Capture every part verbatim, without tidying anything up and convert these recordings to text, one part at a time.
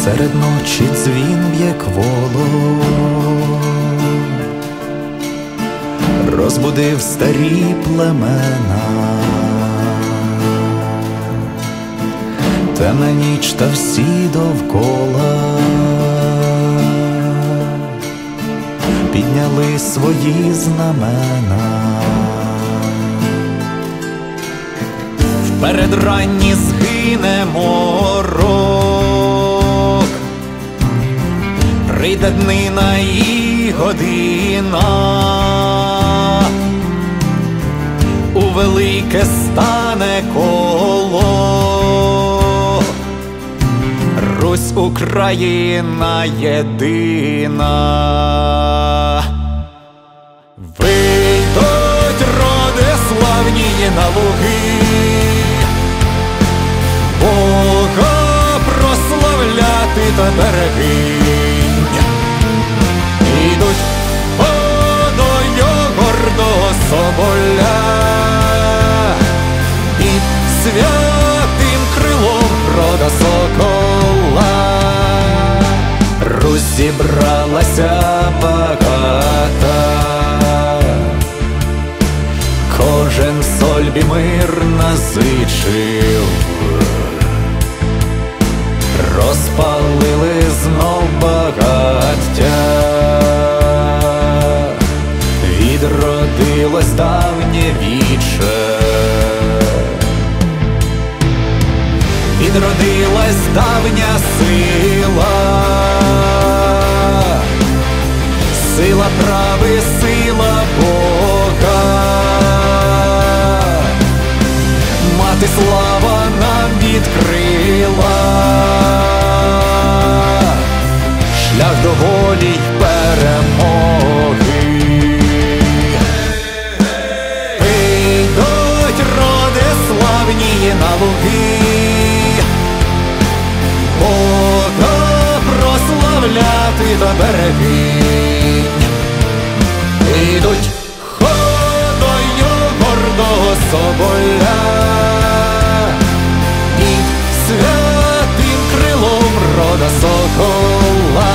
Серед ночі дзвін б'є кволо, розбудив старі племена. Темна ніч та всі довкола підняли свої знамена. Вперед ранні згине морок, прийде днина і година, у велике стане коло, Русь Україна єдина. Вийдуть роди славні на луги, Бога прославляти та берегинь. Ідуть водою гордого соболя, під святим крилом рода сокола. Русь зібралася багата, кожен сольбі мир назичив. Розпалили знов багаття, відродилось давнє віче, відродилась давня сила, сила прави, сила Бога. Мати слава нам відкрила шлях до волі й перемоги. Прийдуть роди славні на луги, Бога прославляти та берегинь. Ідуть ходою гордого соболя, під святим крилом рода сокола.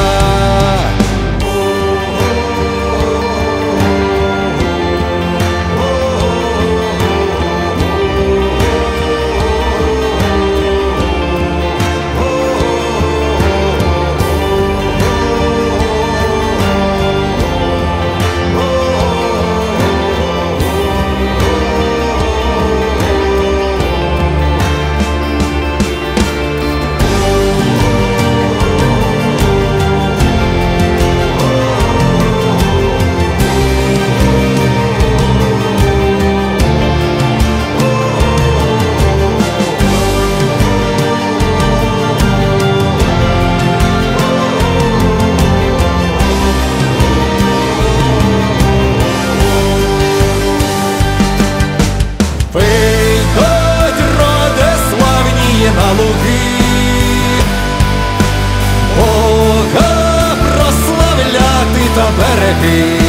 На луги, Бога прославляти та береги.